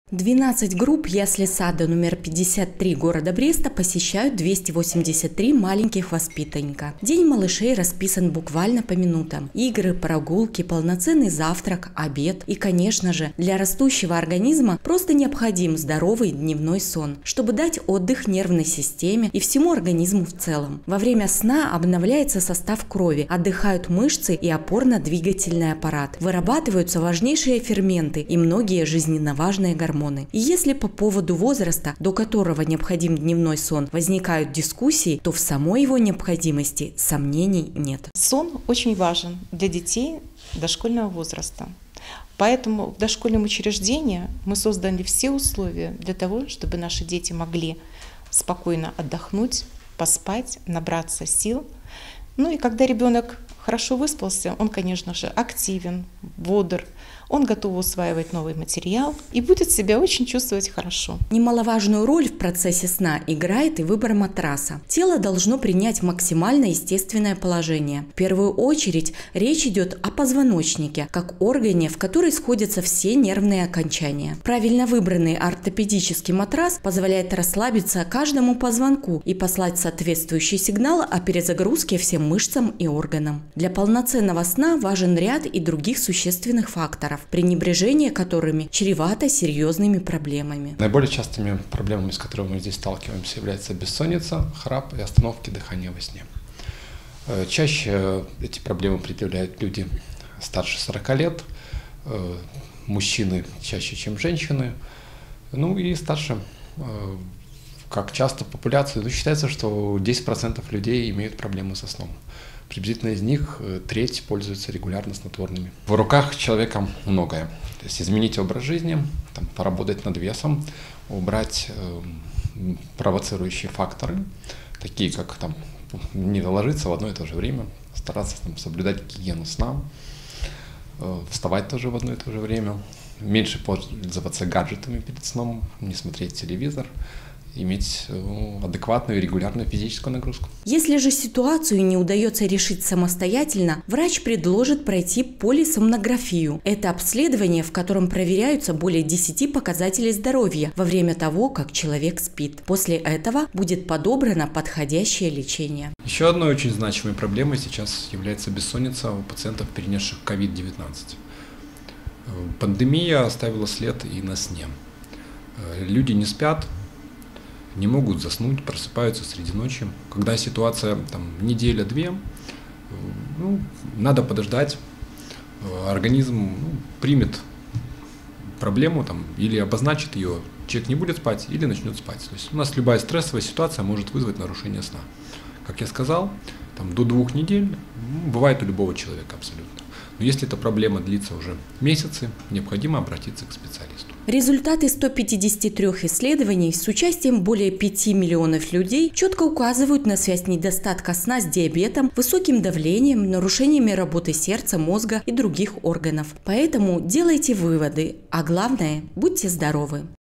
12 групп ясли-сада номер 53 города Бреста посещают 283 маленьких воспитанника. День малышей расписан буквально по минутам. Игры, прогулки, полноценный завтрак, обед. И, конечно же, для растущего организма просто необходим здоровый дневной сон, чтобы дать отдых нервной системе и всему организму в целом. Во время сна обновляется состав крови, отдыхают мышцы и опорно-двигательный аппарат. Вырабатываются важнейшие ферменты и многие жизненно важные гормоны. И если по поводу возраста, до которого необходим дневной сон, возникают дискуссии, то в самой его необходимости сомнений нет. Сон очень важен для детей дошкольного возраста. Поэтому в дошкольном учреждении мы создали все условия для того, чтобы наши дети могли спокойно отдохнуть, поспать, набраться сил. Ну и когда ребенок хорошо выспался, он, конечно же, активен, бодр, он готов усваивать новый материал и будет себя очень чувствовать хорошо. Немаловажную роль в процессе сна играет и выбор матраса. Тело должно принять максимально естественное положение. В первую очередь речь идет о позвоночнике, как органе, в который сходятся все нервные окончания. Правильно выбранный ортопедический матрас позволяет расслабиться каждому позвонку и послать соответствующий сигнал о перезагрузке всем мышцам и органам. Для полноценного сна важен ряд и других существенных факторов, пренебрежение которыми чревато серьезными проблемами. Наиболее частыми проблемами, с которыми мы здесь сталкиваемся, является бессонница, храп и остановки дыхания во сне. Чаще эти проблемы предъявляют люди старше 40 лет, мужчины чаще, чем женщины, ну и старше. Как часто в популяции, считается, что 10% людей имеют проблемы со сном. Приблизительно из них треть пользуются регулярно снотворными. В руках человека многое. То есть изменить образ жизни, поработать над весом, убрать провоцирующие факторы, такие как не ложиться в одно и то же время, стараться соблюдать гигиену сна, вставать тоже в одно и то же время, меньше пользоваться гаджетами перед сном, не смотреть телевизор, иметь адекватную и регулярную физическую нагрузку. Если же ситуацию не удается решить самостоятельно, врач предложит пройти полисомнографию. Это обследование, в котором проверяются более 10 показателей здоровья во время того, как человек спит. После этого будет подобрано подходящее лечение. Еще одной очень значимой проблемой сейчас является бессонница у пациентов, перенесших COVID-19. Пандемия оставила след и на сне. Люди не спят, не могут заснуть, просыпаются среди ночи. Когда ситуация неделя-две, надо подождать, организм примет проблему или обозначит ее, человек не будет спать или начнет спать. То есть у нас любая стрессовая ситуация может вызвать нарушение сна. Как я сказал, до 2 недель бывает у любого человека абсолютно. Но если эта проблема длится уже месяцы, необходимо обратиться к специалисту. Результаты 153 исследований с участием более 5 миллионов людей четко указывают на связь недостатка сна с диабетом, высоким давлением, нарушениями работы сердца, мозга и других органов. Поэтому делайте выводы, а главное – будьте здоровы.